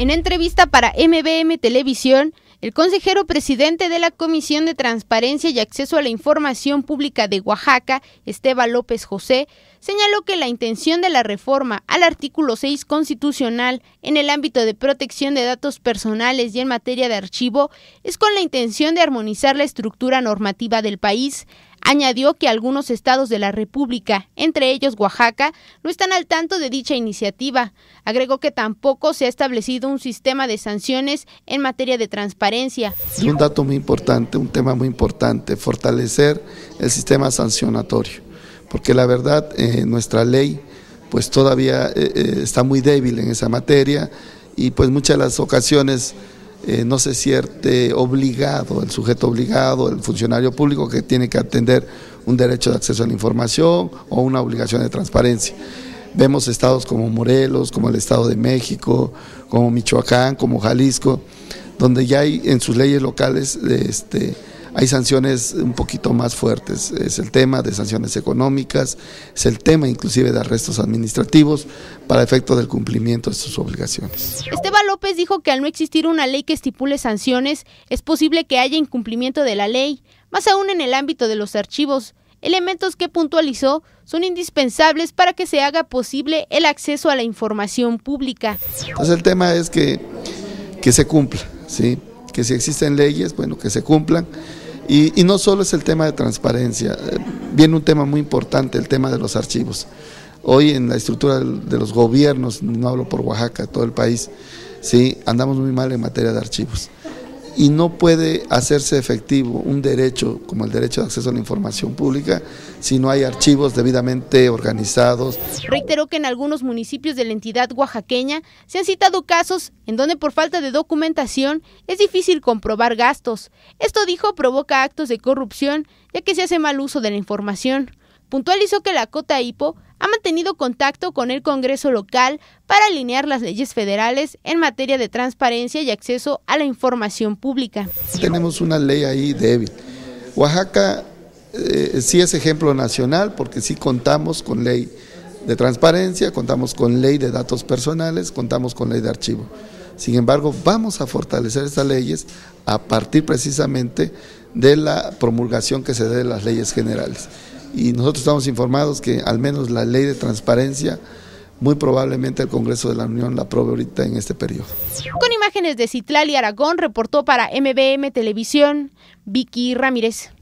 En entrevista para MBM Televisión, el consejero presidente de la Comisión de Transparencia y Acceso a la Información Pública de Oaxaca, Esteban López José, señaló que la intención de la reforma al artículo 6 constitucional en el ámbito de protección de datos personales y en materia de archivo es con la intención de armonizar la estructura normativa del país. Añadió que algunos estados de la República, entre ellos Oaxaca, no están al tanto de dicha iniciativa. Agregó que tampoco se ha establecido un sistema de sanciones en materia de transparencia. Es un dato muy importante, un tema muy importante, fortalecer el sistema sancionatorio, porque la verdad nuestra ley pues todavía está muy débil en esa materia y pues muchas de las ocasiones no se siente obligado, el sujeto obligado, el funcionario público que tiene que atender un derecho de acceso a la información o una obligación de transparencia. Vemos estados como Morelos, como el Estado de México, como Michoacán, como Jalisco, donde ya hay en sus leyes locales hay sanciones un poquito más fuertes. Es el tema de sanciones económicas, es el tema inclusive de arrestos administrativos para efecto del cumplimiento de sus obligaciones. Esteban López dijo que al no existir una ley que estipule sanciones, es posible que haya incumplimiento de la ley, más aún en el ámbito de los archivos. Elementos que puntualizó son indispensables para que se haga posible el acceso a la información pública. Entonces el tema es que se cumpla, ¿sí? Que si existen leyes, bueno, que se cumplan. Y no solo es el tema de transparencia, viene un tema muy importante, el tema de los archivos. Hoy en la estructura de los gobiernos, no hablo por Oaxaca, todo el país, sí, andamos muy mal en materia de archivos. Y no puede hacerse efectivo un derecho como el derecho de acceso a la información pública si no hay archivos debidamente organizados. Reiteró que en algunos municipios de la entidad oaxaqueña se han citado casos en donde por falta de documentación es difícil comprobar gastos. Esto, dijo, provoca actos de corrupción ya que se hace mal uso de la información. Puntualizó que la COTAIPO ha mantenido contacto con el Congreso local para alinear las leyes federales en materia de transparencia y acceso a la información pública. Tenemos una ley ahí débil. Oaxaca sí es ejemplo nacional porque sí contamos con ley de transparencia, contamos con ley de datos personales, contamos con ley de archivo. Sin embargo, vamos a fortalecer estas leyes a partir precisamente de la promulgación que se dé de las leyes generales. Y nosotros estamos informados que al menos la ley de transparencia, muy probablemente el Congreso de la Unión la apruebe ahorita en este periodo. Con imágenes de Citlali Aragón, reportó para MBM Televisión, Vicky Ramírez.